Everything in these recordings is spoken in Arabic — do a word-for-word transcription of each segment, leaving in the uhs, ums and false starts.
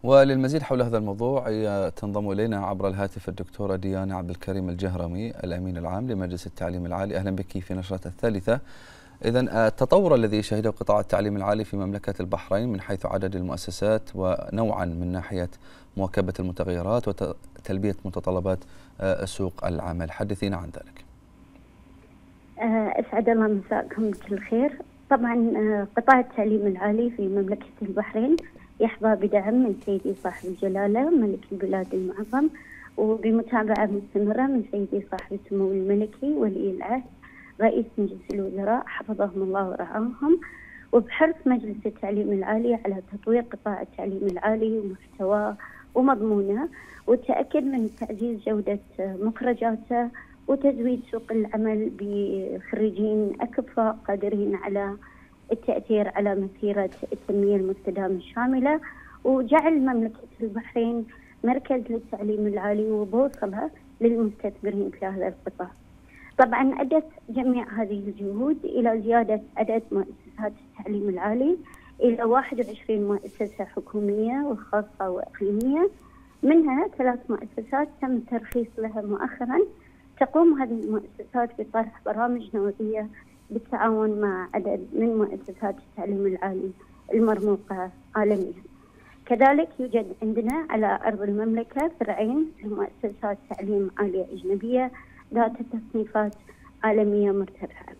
وللمزيد حول هذا الموضوع تنضم إلينا عبر الهاتف الدكتورة ديانا عبد الكريم الجهرمي الأمين العام لمجلس التعليم العالي. أهلا بك في نشرة الثالثة. إذن التطور الذي شهده قطاع التعليم العالي في مملكة البحرين من حيث عدد المؤسسات ونوعا من ناحية مواكبة المتغيرات وتلبية متطلبات سوق العمل، حدثينا عن ذلك. أسعد الله مساءكم بكل خير. طبعا قطاع التعليم العالي في مملكة البحرين يحظى بدعم من سيدي صاحب الجلالة ملك البلاد المعظم، وبمتابعة مستمرة من سيدي صاحب السمو الملكي ولي العهد رئيس مجلس الوزراء حفظهم الله ورعاهم، وبحرص مجلس التعليم العالي على تطوير قطاع التعليم العالي ومحتواه ومضمونه، والتأكد من تعزيز جودة مخرجاته وتزويد سوق العمل بخريجين أكفاء قادرين على التأثير على مسيرة التنمية المستدامة الشاملة، وجعل مملكة البحرين مركز للتعليم العالي وبوصلة للمستثمرين في هذا القطاع. طبعا أدت جميع هذه الجهود إلى زيادة عدد مؤسسات التعليم العالي إلى واحد وعشرين مؤسسة حكومية وخاصة وإقليمية، منها ثلاث مؤسسات تم الترخيص لها مؤخرا. تقوم هذه المؤسسات بطرح برامج نوعية بالتعاون مع عدد من مؤسسات التعليم العالي المرموقة عالميا. كذلك يوجد عندنا على أرض المملكة فرعين لمؤسسات تعليم عالية أجنبية ذات تصنيفات عالمية مرتفعة.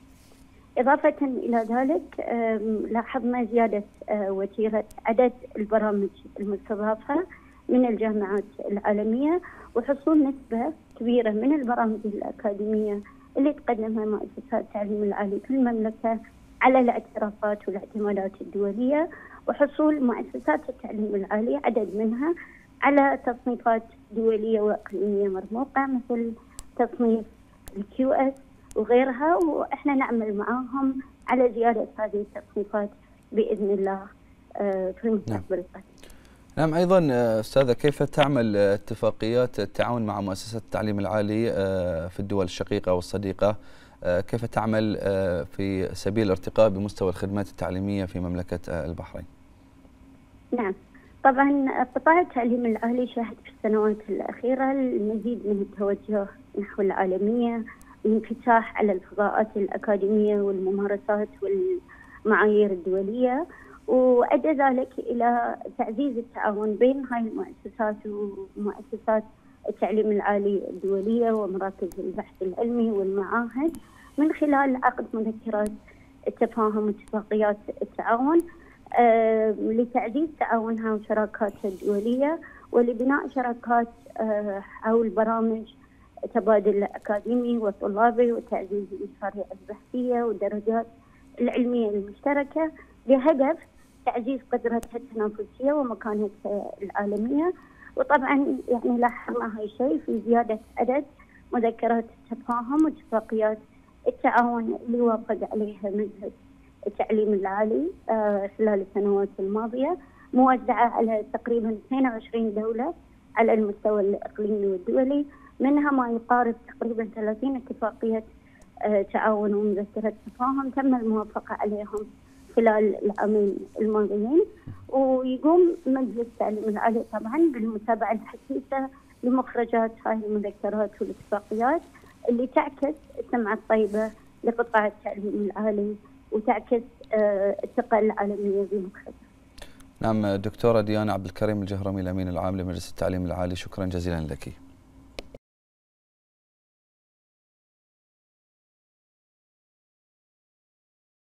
إضافة إلى ذلك لاحظنا زيادة وتيرة عدد البرامج المستضافة من الجامعات العالمية، وحصول نسبة كبيرة من البرامج الأكاديمية اللي تقدمها مؤسسات التعليم العالي في المملكة على الاعترافات والاعتمادات الدولية، وحصول مؤسسات التعليم العالي عدد منها على تصنيفات دولية وإقليمية مرموقة مثل تصنيف الكيو اس وغيرها، وإحنا نعمل معاهم على زيادة هذه التصنيفات بإذن الله في المستقبل القريب. نعم، أيضا أستاذة، كيف تعمل اتفاقيات التعاون مع مؤسسات التعليم العالي في الدول الشقيقة والصديقة؟ كيف تعمل في سبيل الارتقاء بمستوى الخدمات التعليمية في مملكة البحرين؟ نعم، طبعا قطاع التعليم العالي شهد في السنوات الأخيرة المزيد من التوجه نحو العالمية، الانفتاح على الفضاءات الأكاديمية والممارسات والمعايير الدولية، وأدى ذلك إلى تعزيز التعاون بين هاي المؤسسات ومؤسسات التعليم العالي الدولية ومراكز البحث العلمي والمعاهد من خلال عقد مذكرات التفاهم واتفاقيات التعاون آه لتعزيز تعاونها وشراكاتها الدولية، ولبناء شراكات آه حول برامج تبادل أكاديمي وطلابي وتعزيز المشاريع البحثية والدرجات العلمية المشتركة بهدف تعزيز قدرتها التنافسية ومكانتها العالمية. وطبعا يعني لاحظنا هاي الشيء في زيادة عدد مذكرات التفاهم واتفاقيات التعاون اللي وافق عليها مجلس التعليم العالي خلال السنوات الماضية، موزعة على تقريبا اثنين وعشرين دولة على المستوى الإقليمي والدولي، منها ما يقارب تقريبا ثلاثين اتفاقية تعاون ومذكرة تفاهم تم الموافقة عليهم خلال العامين الماضيين. ويقوم مجلس التعليم العالي طبعا بالمتابعة الحثيثة لمخرجات هاي المذكرات والاتفاقيات اللي تعكس السمعة الطيبة لقطاع التعليم العالي وتعكس الثقة العالمية بمخرجات. نعم، دكتورة ديانا عبد الكريم الجهرمي الأمين العام لمجلس التعليم العالي، شكرا جزيلا لك.